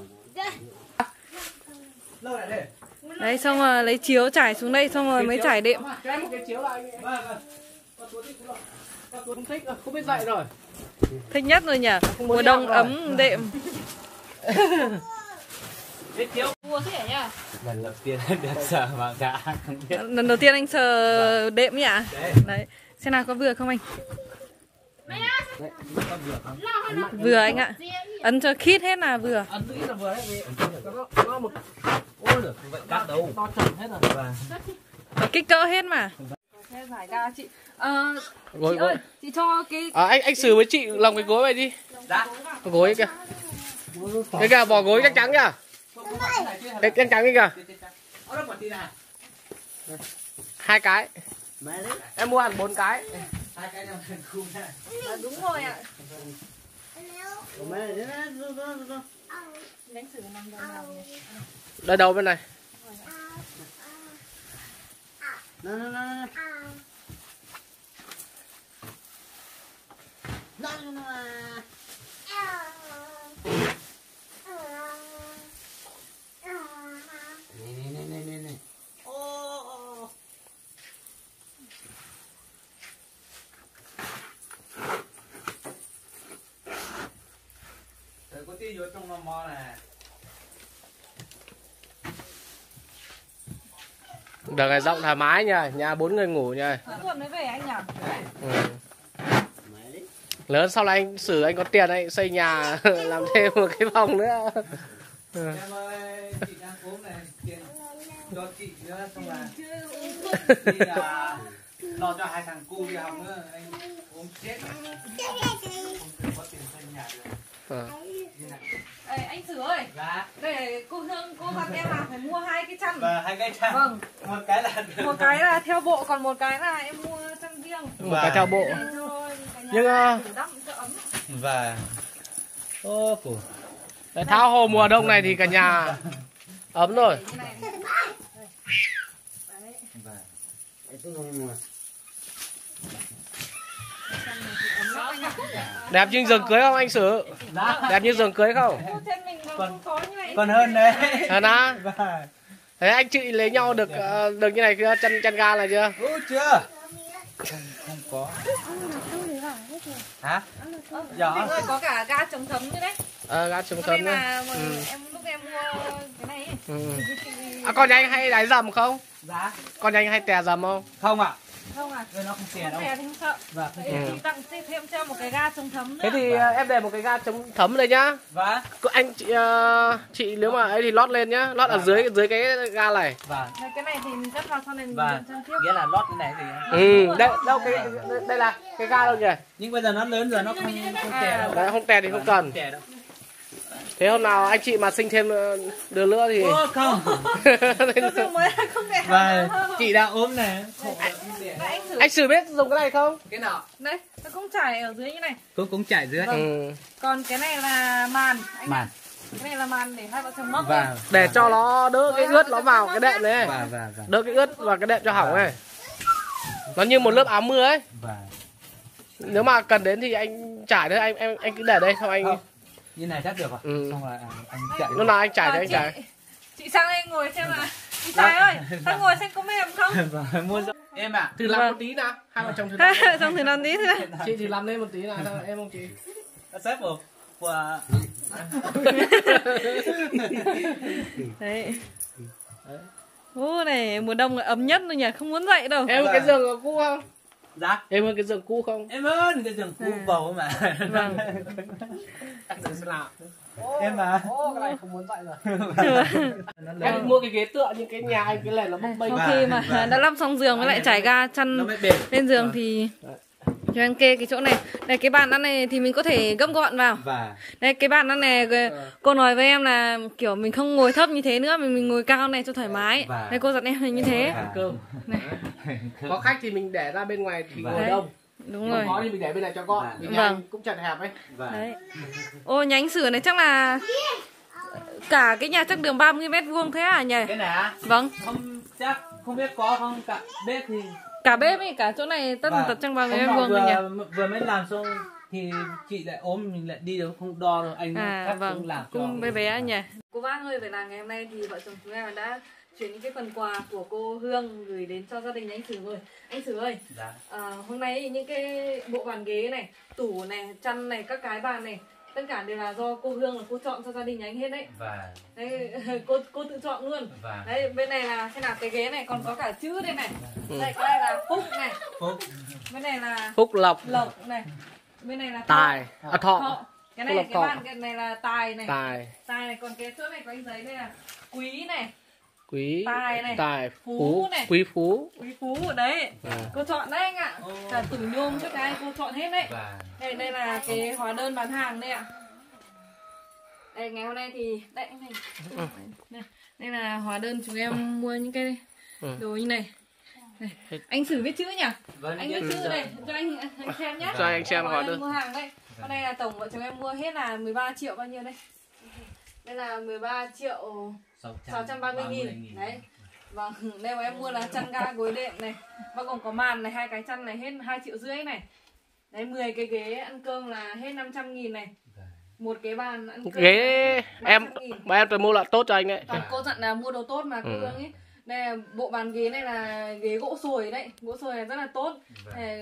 Lơ lại đây. Đấy, xong rồi lấy chiếu trải xuống đây xong rồi mới trải đệm. Cho em một cái chiếu lại. Vâng vâng. Con Tuấn thích rồi. Con Tuấn không thích rồi, không biết dạy rồi. Thích nhất rồi nhỉ. Mùa đông ấm đệm. Cái chiếu. Vua thế nhá. Lần đầu tiên được sợ mà cả không biết. Lần đầu tiên anh sờ đệm nhỉ? Đấy. Đấy. Xem nào có vừa không anh? Đấy, có vừa không? Vừa anh ạ. Ấn cho khít hết là vừa. Ấn ít là vừa đấy, vì nó nó một ôi được vậy cắt đâu. To chuẩn hết rồi. Và Có kích cỡ hết mà. Thế giải ga chị. Ờ, Gối chị gối. ơi, chị cho cái À, anh anh xử với chị lòng cái gối này đi. dạ. Cái gối kìa. Cái kìa vỏ gối chắc trắng kìa. Cái trắng trắng kìa. Ở đâu quả tí nào? Hai cái. Mày đấy. Em mua hẳn bốn cái. Hai cái trong thành khu này. là đúng rồi ạ. Mày đấy đó, đó, đó. Đánh xử nằm đầu nào nhỉ? Đây đầu bên này. Nó nó nó. Nó nó nó. Này này này này này. Ô ô. Rồi có tí vô trong nó mò nè. Được này, rộng thoải mái nha, nhà bốn người ngủ nha. Cuối tuần mới về anh nhỉ? Ừ. Lớn sau này anh xử anh có tiền anh xây nhà làm thêm một cái phòng nữa. Ừ. Em ơi, chị đang ốm này, tiền cho chị nữa, xong là đi à, lo cho hai thằng cu đi học nữa, anh ốm chết rồi. Không có tiền xây nhà được. Ừ. Ê, anh Sử ơi, Dạ. để cô Hương cô dặn em là phải mua hai cái chăn. Và hai cái chăn. Vâng. Một cái là được. Một cái là theo bộ, còn một cái là em mua chăn riêng. Một cái theo bộ. Để cho cả nhà Nhưng uh, để đắp cho ấm. Và ô phủ. để tháo hồ mùa đông này thì cả nhà ấm rồi. Như này. Đấy. Và cái tôi không mua. Chăn này thì ấm lắm anh ạ. Đẹp như giường cưới không anh Sử? Đẹp như giường cưới không? Ô, trên mình nó Còn- không có như này. Còn hơn đấy. Hả na? Và Thế anh chị lấy nhau được uh, được như này chưa? Chăn chăn ga này chưa? ôi chưa? Không, không có. Hả? Dạ. Mình ơi, có cả ga chống thấm nữa đấy. Ờ, ga chống Cho nên cấm nữa. là mà Ừ. em lúc em mua cái này ấy, Ừ. thì chị- À, con nhà anh hay đáy dầm không? Dạ. Con nhà anh hay tè dầm không? Không ạ. không à? Nó không tiền Không đâu. rẻ thì không sợ. Và không Đấy, tiền. Ừ. chị tặng thêm cho một cái ga chống thấm nữa. Thế thì uh, em để một cái ga chống thấm đây nhá. Và Cô- Anh chị, uh, chị nếu mà ấy thì lót lên nhá, lót ở dưới dưới cái ga này. và Này, cái này thì mình cất vào sau này mình và đựng chân tiếp. nghĩa là lót cái này thì Ừ, đây đâu cái đây là cái ga đâu nhỉ? nhưng bây giờ nó lớn rồi nó không không tè đâu. Đấy, không tè thì không cần. Tè đâu. Thế hôm nào anh chị mà sinh thêm ờ, đứa nữa thì Ô không. Tôi dùng mới là không đẹp. Và chị đang ốm này. Khổ là không tè. Đấy, anh thử. anh Sử biết dùng cái này không? Cái nào? Đấy, nó cũng trải ở dưới như này. Cũng cũng chạy dưới. Ừ. Còn cái này là màn. Anh Màn. Cái này là màn để hai vợ chồng móc. Và Để cho nó đỡ cái ướt nó vào cái đệm này. và và và Đỡ cái ướt vào cái đệm cho hỏng này. Nó như một lớp áo mưa ấy. và Nếu mà cần đến thì anh trải thôi, anh em anh cứ để đây xong anh không. Như này chắc được rồi. Ừ. Xong rồi anh chạy. lúc nào anh trải thì Ờ, anh chị- trải. Chị sang đây ngồi xem là. Chị trai ơi, sang ngồi xem có mềm không? Và mua rau. Em ạ. Thử làm Vâng. một tí nào, hai vợ chồng thử làm. Xong thì làm tí thôi. Chị thì làm lên một tí nào, sao em không chị? Sếp của của Đấy. Ô này mùa đông là ấm nhất rồi nhỉ, không muốn dậy đâu. Em có cái giường cũ không? dạ. Em có cái giường cũ không? Em ơn cái giường cũ bầu mà. Vâng. Anh sẽ làm. Em mà. Ô, cái này không muốn dậy rồi. Em định mua cái ghế tựa nhưng cái nhà anh cái nền nó bốc bênh. Sau Vâng, khi mà vâng. đã lắp xong giường với lại trải ga Nó chăn mới bền. lên giường thì cho anh kê cái chỗ này. Đây cái bàn ăn này thì mình có thể gấp gọn vào. Và Đây cái bàn ăn này cô nói với em là kiểu mình không ngồi thấp như thế nữa, mình mình ngồi cao này cho thoải mái. Vâng. Đây cô dặn em là như thế. Vâng. Cơm. Này, Có khách thì mình để ra bên ngoài thì Vâng. ngồi Đấy. đông. đúng Không rồi. có thì mình để bên này cho gọn. Vì nhà Vâng. anh cũng chật hẹp ấy. và Đấy. Ô nhánh sửa này chắc là cả cái nhà chắc đường ba mươi mét vuông thế à nhỉ? cái này á? Vâng. Không chắc không biết có không, cả bếp thì Cả bếp ấy, cả chỗ này tất Và tật trong ba mươi hôm mét nọ vuông rồi nhỉ? vừa, vừa mới làm xong thì chị lại ốm, mình lại đi đâu không đo đâu, anh À khác vâng, cũng làm cũng cho. bé bé nhỉ. Cô bác ơi, vậy là ngày hôm nay thì vợ chồng chúng em đã chuyển những cái phần quà của cô Hương gửi đến cho gia đình anh Sử rồi. Anh Sử ơi, Dạ. à, hôm nay thì những cái bộ bàn ghế này, tủ này, chăn này, các cái bàn này, tất cả đều là do cô Hương là cô chọn cho gia đình anh hết đấy. Và Đấy, cô cô tự chọn luôn. và Đấy, bên này là xem nào, cái ghế này còn có cả chữ đây này. Đây, cái này là Phúc này, Phúc bên này là Phúc Lộc. Lộc này. Bên này là Tài, thọ. à thọ. Thọ. Cái Không này là cái thọ. bàn cái này là tài này. Tài, Tài này, còn cái chỗ này có anh giấy đây là quý này, quý, Tài này. tài, Phú phú, này. quý phú. quý phú ở đấy. À. Cô chọn đấy anh ạ. Cả tủ nhôm cho cái cô chọn hết đấy. Và Đây đây là cái hóa đơn bán hàng đây ạ. Đây ngày hôm nay thì đây anh này. Đây, đây là hóa đơn chúng em mua những cái Ừ. đồ như này. Này. Anh Sử viết chữ nhỉ? vâng, Anh viết chữ này cho anh anh xem nhá. Cho anh xem hóa đơn. Mua hàng đây. Hôm nay là tổng vợ chồng em mua hết là mười ba triệu bao nhiêu đây? Đây là mười ba triệu sáu trăm ba mươi nghìn. Đấy. Vâng, đây mà em mua là chăn ga gối đệm này, bao gồm có màn này, hai cái chăn này hết hai triệu rưỡi này. Đấy, mười cái ghế ăn cơm là hết năm trăm nghìn này. Một cái bàn ăn cơm Ghế em nghìn. mà em tôi mua là tốt cho anh đấy. Toàn cô dặn là mua đồ tốt mà cô Ừ. Hương ấy. Đây là bộ bàn ghế này là ghế gỗ sồi đấy, gỗ sồi này rất là tốt. Này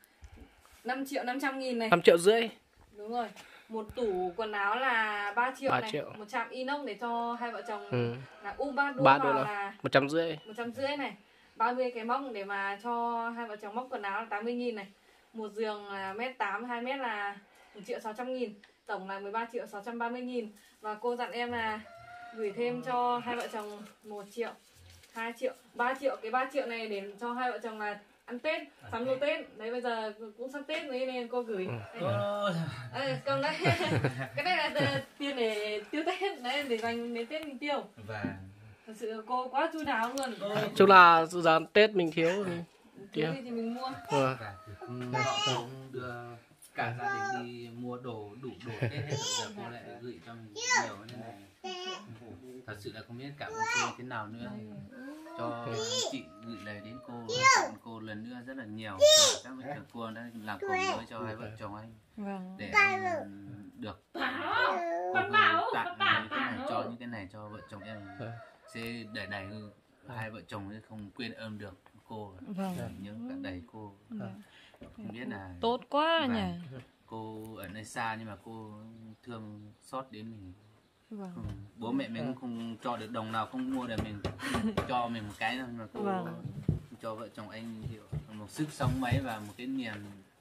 năm triệu năm trăm nghìn này. năm triệu rưỡi. Đúng rồi. Một tủ quần áo là ba triệu ba này, triệu. một chạm inox để cho hai vợ chồng Ừ. là u ba đô Ba đô vào la. là Một trăm rưỡi. một trăm rưỡi này, ba mươi cái móc để mà cho hai vợ chồng móc quần áo là tám mươi nghìn này, một giường là mét tám, hai mét là một triệu sáu trăm nghìn, tổng là mười ba triệu sáu trăm ba mươi nghìn. Và cô dặn em là gửi thêm cho hai vợ chồng một triệu, hai triệu, ba triệu. Cái ba triệu này để cho hai vợ chồng là ăn Tết, sắm đồ Tết. Đấy bây giờ cũng sắp Tết đấy nên cô gửi. Đây. Đây, cầm đấy. Cái này là tiền để tiêu Tết, đấy để dành đến Tết mình tiêu. và Thật sự cô quá chu đáo luôn. Chung là giờ Tết mình thiếu. Thiếu gì thì mình mua. Ừ. và họ cũng đưa cả gia đình đi mua đồ đủ đồ Tết hết rồi, giờ cô lại gửi cho mình nhiều như này. Thật sự là không biết cảm ơn cô thế nào nữa, cho chị gửi lời đến cô, cảm ơn cô lần nữa rất là nhiều. Các vợ chồng cô đã làm cầu nối cho hai vợ chồng anh Vâng. để anh được Con bảo, tặng con bảo, những cái này bảo. cho những cái này cho vợ chồng em sẽ để đầy hai vợ chồng ấy không quên ơn được cô, Vâng. nhớ cả đầy cô. Không biết là Tốt quá và nhỉ. cô ở nơi xa nhưng mà cô thương xót đến mình. Vâng. Ừ, bố mẹ mình cũng không cho được đồng nào, không mua để mình cho mình một cái thôi mà cô Vâng. cho vợ chồng anh hiểu một sức sống mấy và một cái niềm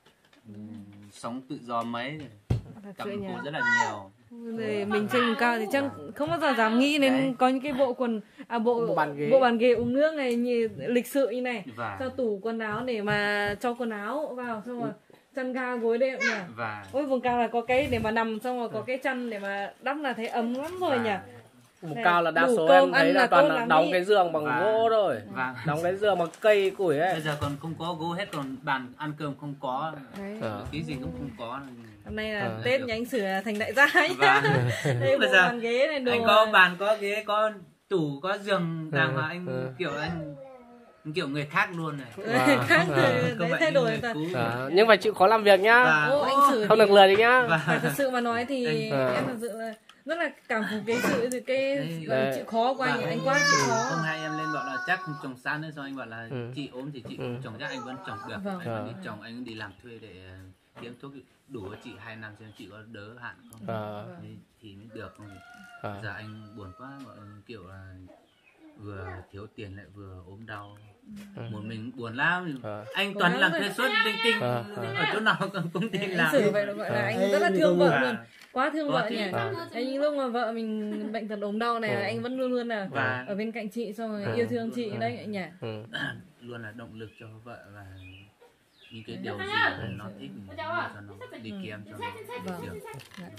um, sống tự do mấy, Thật cảm sự ơn nhỉ. cô rất là nhiều. Để mình trên cao thì chắc không bao giờ dám nghĩ đến Đấy. có những cái bộ quần à bộ Bộ bàn ghế. bộ bàn ghế uống nước này như lịch sự như này, Và cho tủ quần áo để mà cho quần áo vào, xong rồi chăn ga gối đệm nhỉ. và Ôi vùng cao là có cái để mà nằm, xong rồi có cái chăn để mà đắp là thấy ấm lắm rồi nhỉ. Một Này, cao là đa đủ số cơm em thấy ăn là là toàn tốt là lắm đóng ý. cái giường bằng Và- gỗ thôi. và Đóng cái giường bằng cây củi bây ấy. giờ còn không có gỗ hết, còn bàn ăn cơm không có, Đấy. Ờ. cái gì cũng không có. Hôm nay là Ờ. Tết nhà anh Sử là thành đại gia nhá. Và Đây bộ bây giờ bàn ghế này đồ. anh có bàn, có ghế, có tủ, có giường đàng Ừ, hoàng, anh ừ. kiểu anh kiểu người khác luôn này. Và- khác và- rồi, Không đấy phải thay như đổi người thật. cũ. Đó, nhưng phải chịu khó làm việc nhá. Và- Ô anh Sử Không được lười gì nhá. Và- phải thật sự mà nói thì Ờ. em thật sự là rất là cảm phục cái sự cái, cái Đấy. gọi là Đấy. chịu khó của anh, Và anh quá chịu khó. Hôm nay em lên bảo là chắc không trồng xa nữa, xong anh bảo là Ừ. chị ốm thì chị Ừ. không trồng, chắc anh vẫn trồng được. Vâng. Anh vẫn Ờ. đi trồng, anh đi làm thuê để kiếm thuốc đủ cho chị hai năm xem chị có đỡ hạn không. Ờ. Thì, thì mới được không. Ờ. Giờ anh buồn quá, gọi là kiểu là vừa thiếu tiền lại vừa ốm đau, Ừ. một mình buồn lắm. Ờ. Anh toàn làm thuê suốt linh tinh, Ờ, ờ. ở chỗ nào cũng công ty Anh làm. Sử vậy là gọi là Ờ. anh rất là thương vợ Và- luôn, quá thương Có vợ chứ. nhỉ. Ờ. Anh lúc mà vợ mình bệnh tật ốm đau này Ừ. anh vẫn luôn luôn là Và- ở bên cạnh chị, xong rồi Ừ. yêu thương chị đấy anh nhỉ. Ừ. Luôn là động lực cho vợ, và những cái điều gì mà nó thích mình cho nó đi kèm cho nó Vâng. được.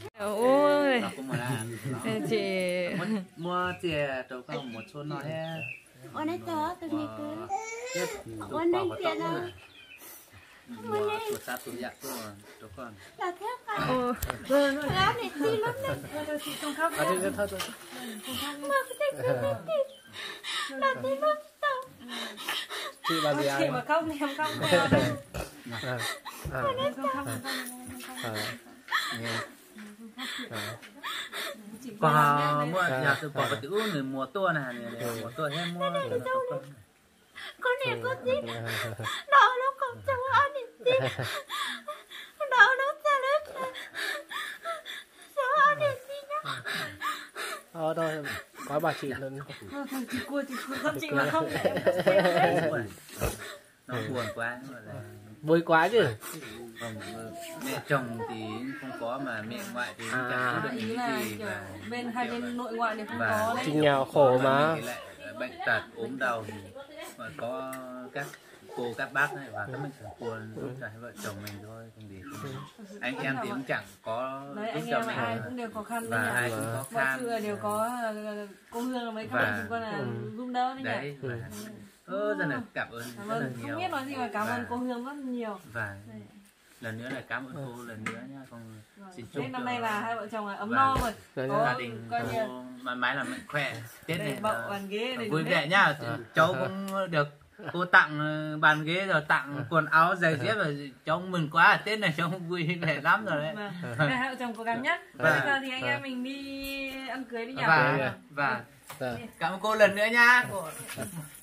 Ôi Nó cũng mà là nó chị mua mua tiền đâu có một số nó hết. Ôn ấy tớ, tôi nghe tớ. Chết Ôn bảo ấy vào tiền tóc đâu. này. Mua chuột sa chuột dạ của cho con. Là thế cả. Ồ, rồi rồi. Lá này tí lắm đấy. Rồi, chị không khóc À, nữa. thế, thế, thôi, thôi. Mà cái thích nó thích thì. Là tí lắm tao. Chị bà gì Chị ai? mà khóc thì em khóc theo đây. À. À. Em không khóc, em không khóc. À. À. Chị Còn làm mua đấy. nhà từ bỏ cái tự người mua tua này này mua tua hết mua cho nó tốt con. Con này có gì? Đó nó không cho ăn đi. Đó nó ra lớp. Cho ăn đi nhá. Ờ, thôi, có bà chị lên. Thôi, thôi, chị cua, chị cua, con chị mà không để em xem đấy. Nó buồn quá, gọi là Vui quá chứ. Không, mẹ chồng thì không có mà mẹ ngoại thì chẳng À, có được ý cái là gì kiểu và bên hai bên nội ngoại đều không và có đấy. Chị nghèo khổ mà. thì lại bệnh tật ốm đau thì mà có các cô các bác ấy và các mình chẳng buồn giúp cho hai vợ chồng mình thôi, không gì không. Anh em thì cũng chẳng có Đấy, giúp anh cho em mình ai cũng đều khó khăn đấy và ai nhỉ. cũng khó Mọi khăn người đều có ờ, cô Hương là mấy các Và- bạn chúng con là giúp đỡ đấy nhỉ. đấy và ơ rất là cảm ơn Cảm rất là ơn, nhiều. không biết nói gì mà cảm ơn Và- cô Hương rất nhiều. và Đây. lần nữa là cảm ơn cô lần nữa nhá, con xin chúc Tết năm cho- nay là hai vợ chồng là ấm Và- no rồi. Dạ, Có gia đình coi như cô mãi mãi là mạnh khỏe, Tết để này bậu là bàn ghế để vui vẻ nhá. Cháu cũng được cô tặng ờ, bàn ghế rồi tặng quần áo giày dép rồi cháu mừng quá, Tết này cháu vui vẻ lắm rồi đấy. Vâng. Hai vợ chồng cố gắng nhá. Và- Bây giờ thì anh em mình đi ăn cưới đi nhỉ. Và và Dạ. cảm ơn cô lần nữa nhá. Cô-